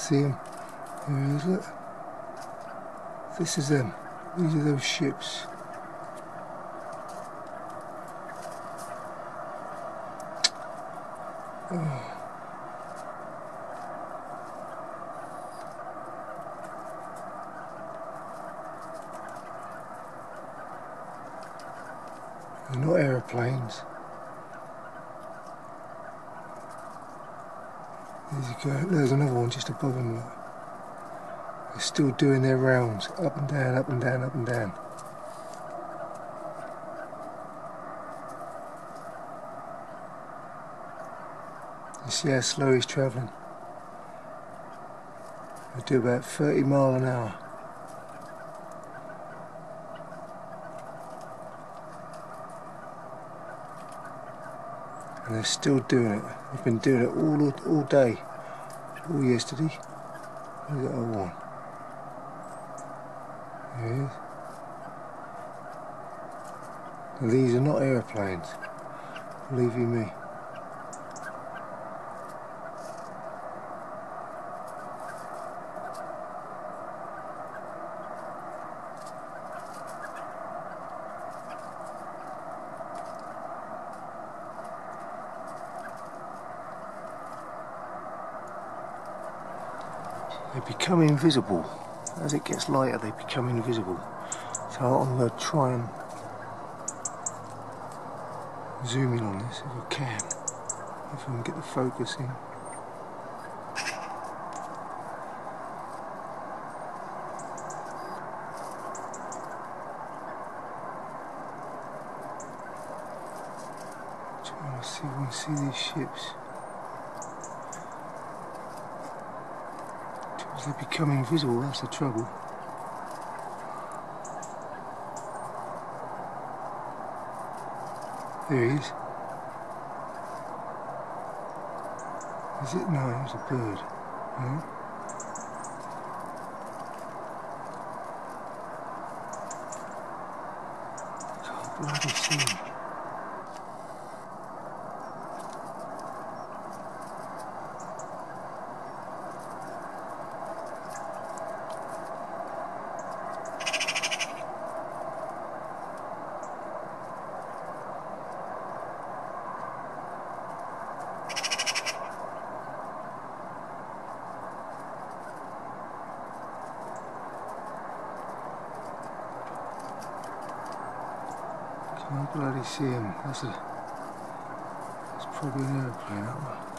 See them? There he is, look. This is them. These are those ships. Oh. They're not aeroplanes. There's another one just above them. Look. They're still doing their rounds, up and down, up and down, up and down. You see how slow he's travelling? They do about 30 miles an hour. And they're still doing it. They've been doing it all day, all yesterday. Look at that other one. There he is. Now, these are not aeroplanes, believe you me. They become invisible. As it gets lighter, they become invisible. So I'm going to try and zoom in on this if I can. If I can get the focus in. Trying to see if we can see these ships. They become invisible, that's the trouble. There he is. Is it? No, it's a bird. No? Can't bloody see him. Can't bloody see him. That's probably an aeroplane, that one.